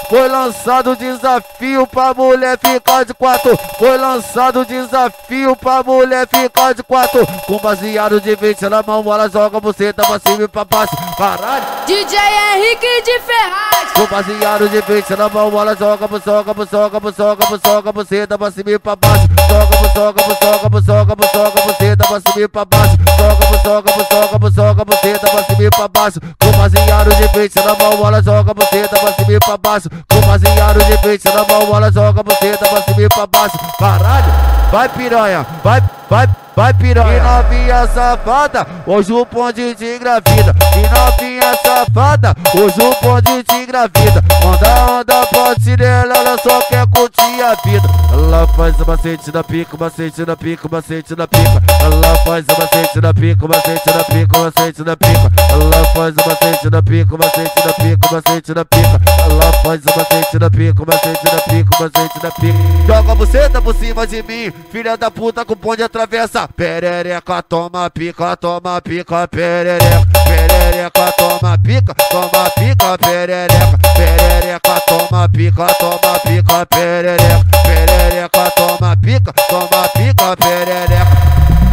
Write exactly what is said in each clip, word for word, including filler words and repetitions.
Foi lançado o desafio pra mulher ficar de quatro. Foi lançado o desafio pra mulher ficar de quatro. Com baseado de vinte na mão, ela joga você pra cima e pra baixo. Caralho. D J Henrique de Ferraz. Com baseado de vinte na mão, ela joga, joga, joga, joga, joga você pra cima e pra baixo. Joga, joga, joga, joga, joga você pra cima e pra baixo. Joga, joga, joga, joga você pra cima e pra baixo. Com baseado de vinte na mão, ela joga você pra cima e pra baixo. Com baseado de vinte na mão, ela joga você pra cima e pra baixo. Caralho, vai piranha, vai, vai, vai piranha. Que novinha safada, hoje o bonde te engravida. Que novinha safada, hoje o bonde te engravida. Onda, onda, pode nela, ela só quer curtir a vida. Ela faz o macete na pica, macete na pica, macete na pica. Ela faz o macete na pica, macete na pica, macete na pica. Ela faz o macete na pica, macete na pica, macete na pica. Ela faz o macete na pica, macete na pica, macete na pica. Joga você tá por cima de mim, filha da puta com bonde atravessa. Perereca, toma pica, toma pica, perereca. Perereca, toma pica, toma pica, perereca. Perereca, toma pica, toma pica, perereca. Perereca, toma pica, toma pica, perereca.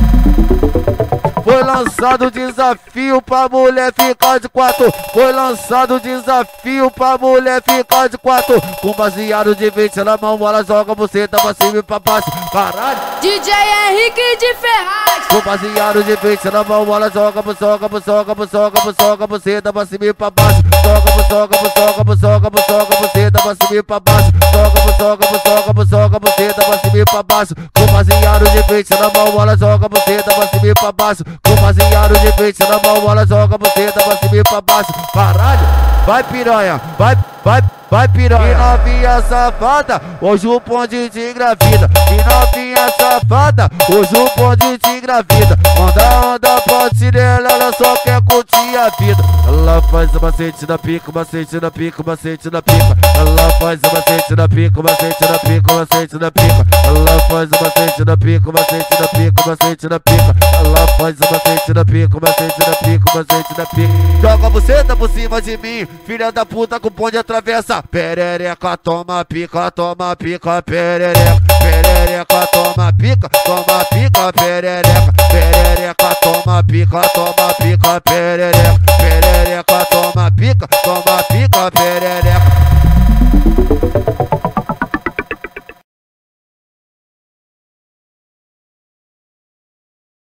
Foi lançado o desafio pra mulher ficar de quatro. Foi lançado o desafio pra mulher ficar de quatro. Com baseado de vinte na mão, ela joga você pra cima e pra baixo. Caralho. D J Henrique de Ferraz. Com baseado de vinte na mão, ela joga, joga, joga, joga, joga você pra cima e pra baixo. Joga, joga, joga, joga, joga você pra cima e pra baixo. Joga, joga, joga, joga você pra cima e pra baixo. Com baseado de vinte na mão, ela joga você pra cima e pra baixo. Com baseado de vinte na mão, ela joga você pra cima e pra baixo. Caralho, vai piranha, vai, vai, vai piranha. Que novinha safada, hoje o bonde te engravida. Que novinha safada, hoje o bonde te engravida. Onda, onda, pode nela, ela só quer curtir a vida. Ela faz o macete na pica, macete na pica, macete na pica. Ela faz o macete na pica, macete na pica, macete na pica. Ela faz o macete na pica, macete na pica, macete na pica. Ela faz o macete na pica, macete na pica, macete na pica. Joga você tá por cima de mim, filha da puta com bonde atravessa. Perereca, toma pica, toma pica, perereca. Perereca, toma pica, toma pica, perereca. Perereca, toma pica, toma pica, perereca. Perereca, toma pica, toma pica, perereca.